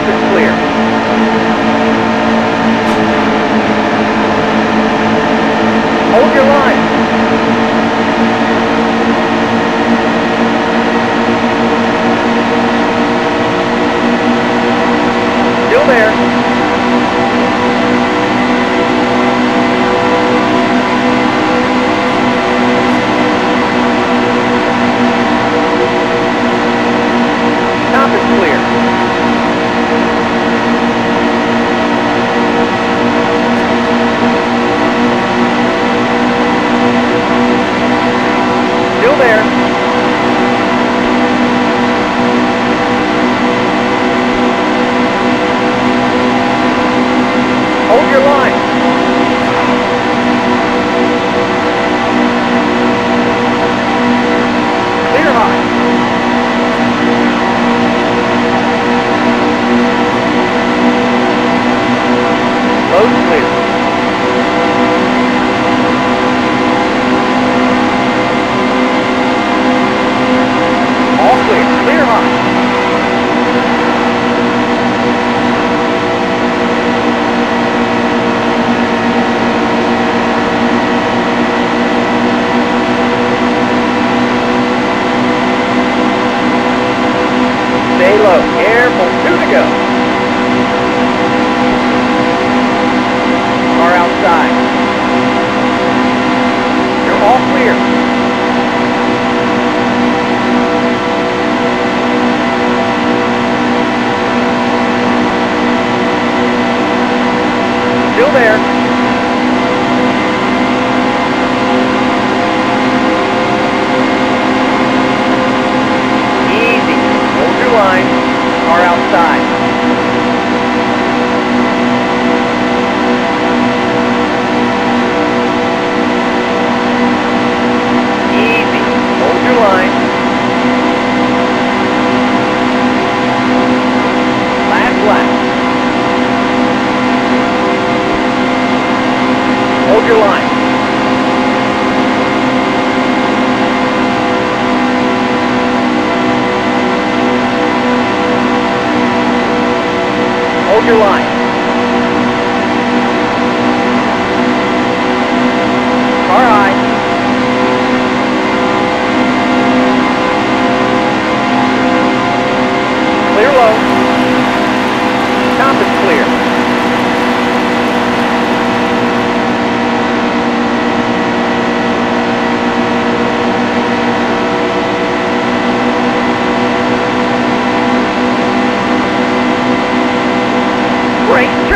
is clear. Hold your line. Still there. Top is clear. Still there. Hold your line. Clear high. Load clear. All clear. Clear high. Stay low. Careful. 2 to go. Car outside. You're all clear. Still there. Easy. Hold your line. Car outside. Easy. Hold your line. Last lap. Hold your line. Hold your line. Car high. Clear low. Top is clear. Great